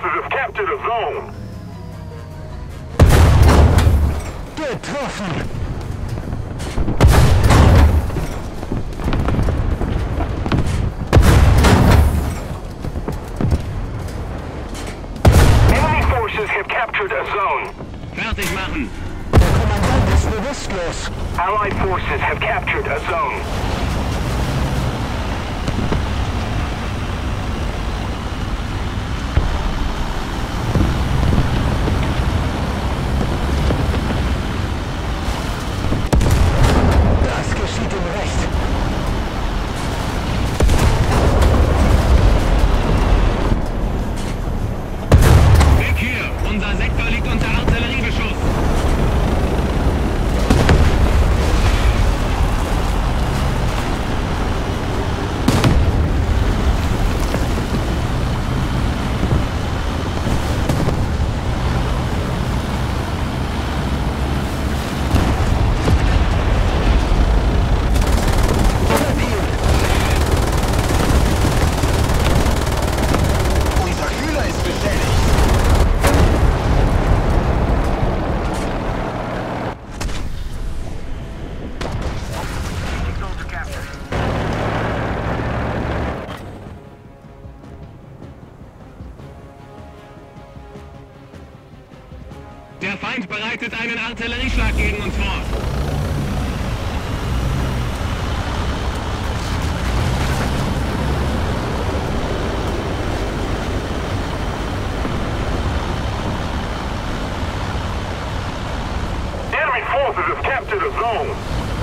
forces have captured a zone. Getroffen! Enemy forces have captured a zone. Fertig machen! Der Kommandant ist bewusstlos. Allied forces have captured a zone. Das geschieht ihm recht. Weg hier! Unser Sektor liegt unter Artilleriebeschuss! Unser Kühler ist beschädigt. Der Feind bereitet einen Artillerieschlag gegen uns vor. Enemy forces have captured a zone.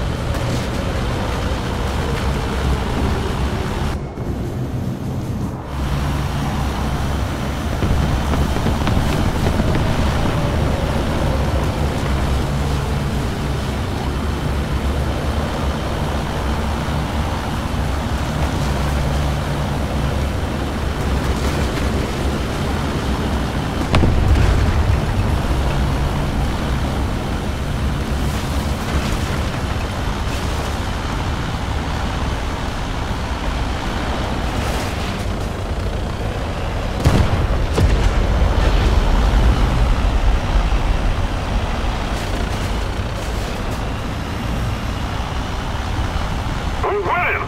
We're winning!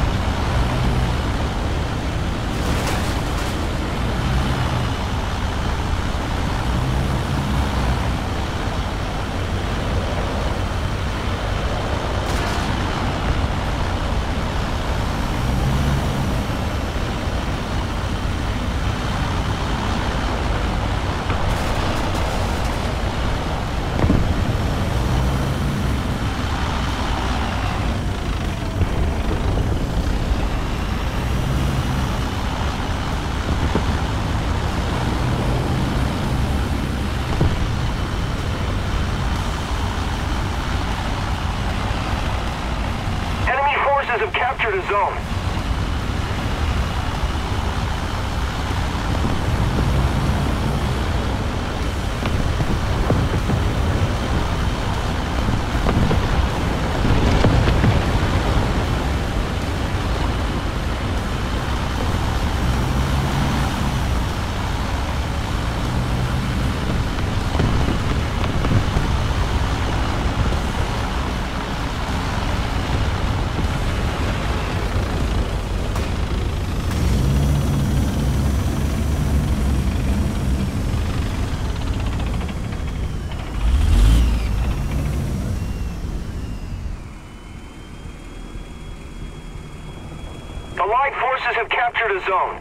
Enemy forces have captured a zone. Allied forces have captured a zone.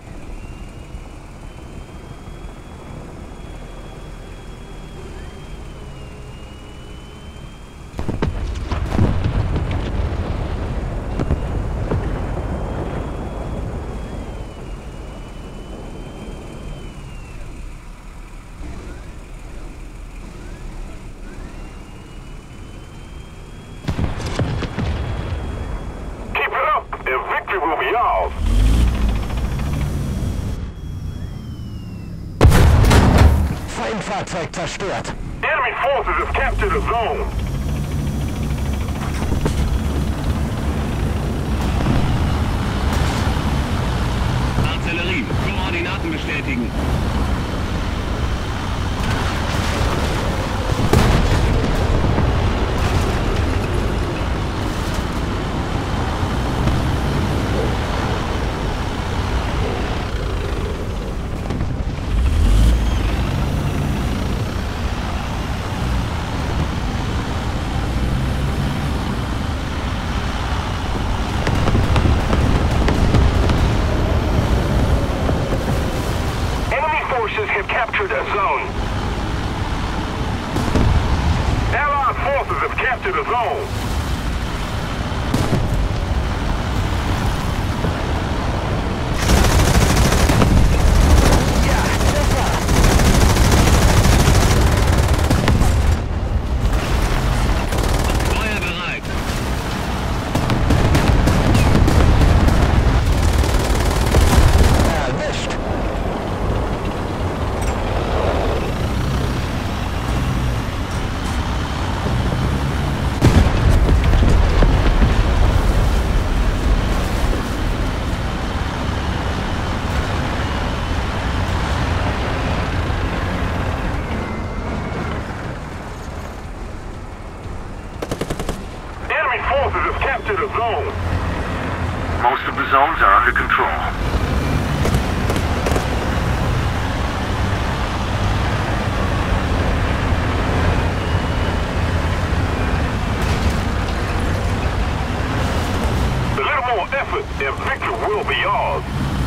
Keep it up, and victory will be ours. Feindfahrzeug zerstört. Enemy forces have captured a zone. Artillerie, Koordinaten bestätigen. the zones are under control. A little more effort and victory will be ours.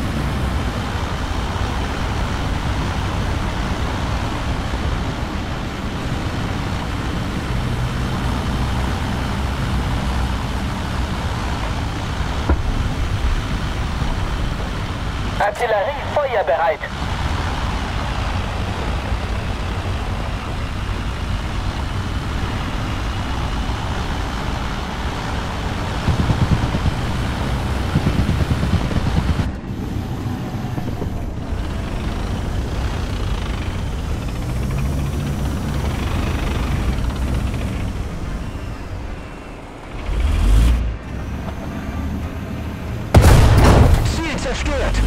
Artillerie feuerbereit. Ziel zerstört.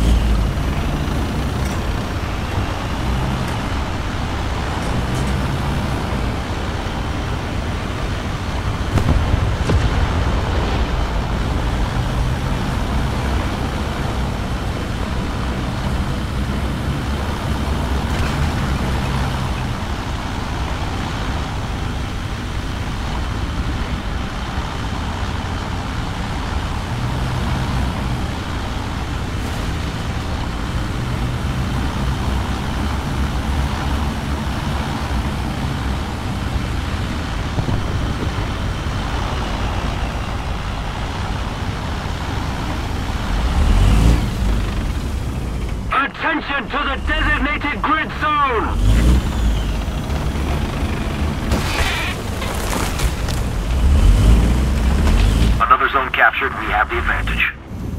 Attention to the designated grid zone! Another zone captured, we have the advantage.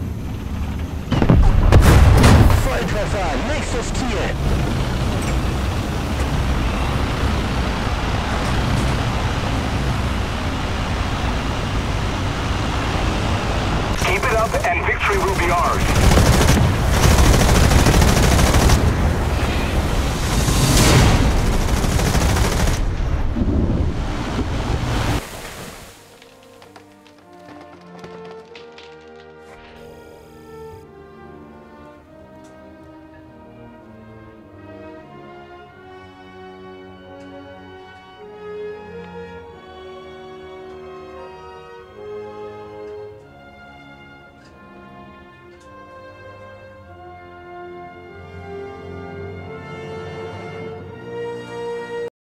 Volltreffer, nächstes Ziel. Keep it up and victory will be ours.